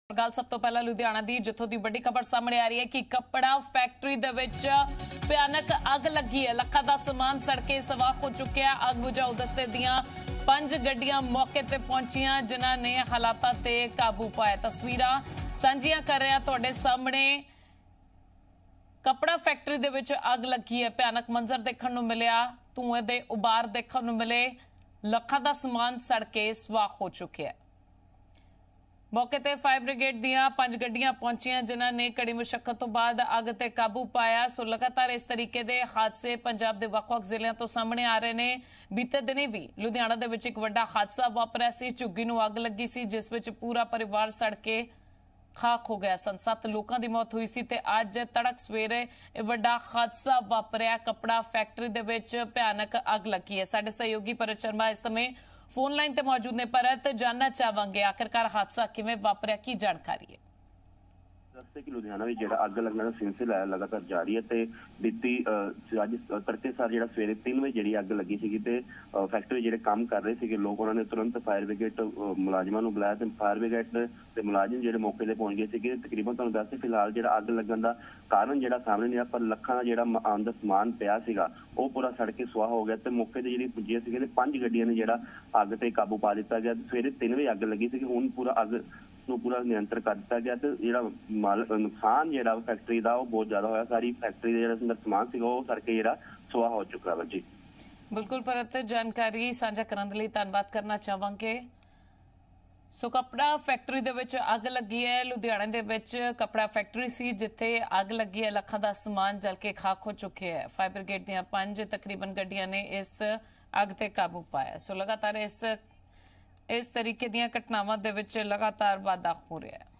गल सब तो पहला लुधियाना दी जिथों दी बड़ी खबर सामने आ रही है कि कपड़ा फैक्ट्री दे विच भयानक अग लगी है। लखां दा समान सड़के सवा हो चुकिया। अग बुझाऊ दस्ते दियां 5 गड्डियां मौके ते पहुंचियां जिन्हां ने हालातां ते काबू पाया। तस्वीरां सांझियां कर रहे हैं तुहाडे सामने। कपड़ा फैक्ट्री दे विच अग लगी है। भयानक मंजर देखण नूं मिलिया। धुएं दे उबार देखण नूं मिले। लखां दा समान सड़के सवा हो चुकिया। मौके ते फायर ब्रिगेड दियां 5 गड्डियां पहुंचियां जिन्हां ने कड़ी मुशक्कत तो बाद अग ते काबू पाया। सो लगातार इस तरीके दे हादसे पंजाब दे वख-वख जिलिਆਂ ਤੋਂ सामने आ रहे ने। बीते दिने भी लुधियाना दे विच एक वड्डा हादसा वापरिया सी। झुग्गी नूं अग लगी सी जिस विच पूरा परिवार सड़ के खाक हो गया सन। 7 लोगों की मौत हुई सी ते अज तड़क सवेरे वड्डा हादसा वापरिया। कपड़ा फैक्ट्री दे विच भयानक अग लगी है। साडे सहयोगी परत शर्मा इस समय फोन लाइन ते मौजूद ने। परत, जानना चाहांगे आखिरकार हादसा किवें वापरिया, की जानकारी है? दसते कि लुधियाना में जो अग लगने का सिलसिला है लगातार जारी है। तो बीती अज तड़के सार जो सवेरे 3 बजे जी अग लगी सी फैक्ट्री जो काम कर रहे थे लोग, उन्होंने तुरंत फायर ब्रिगेड मुलाजमान को बुलाया। तो फायर ब्रिगेड के मुलाजिम जो मौके पर पहुंच गए थे। तकरीबन तुहानूं दस फिलहाल जो अग लगन का कारण जो सामने नहीं आ, पर लखां का जो आम का समान पिया सीगा वो पूरा सड़ के सुहा हो गया। तो मौके पर जी पुजे थे 5 गड्डियां ने जो अग से काबू पा दिता गया। सवेरे 3 बजे अग लगी थी, हुण पूरा अग पूरा नियंत्रण कर दिता गया। तो जो नुकसान जो फैक्ट्री का बहुत ज्यादा होया। सारी फैक्ट्री का जो समान से सड़ के जो सुहा हो चुका है। जी बिल्कुल परत, जानकारी साझा करने के लिए धन्यवाद करना चाहांगे। सो कपड़ा फैक्ट्री दे विच अग लगी है। लुधियाना दे विच कपड़ा फैक्ट्री सी जिथे अग लगी है। लखां दा समान जल के खाक हो चुके हैं। फायर ब्रिगेड दियां 5 तकरीबन गड्डियां ने इस अग ते काबू पाया। सो लगातार इस तरीके दीयां घटनावां दे विच लगातार वाधा हो रहा है।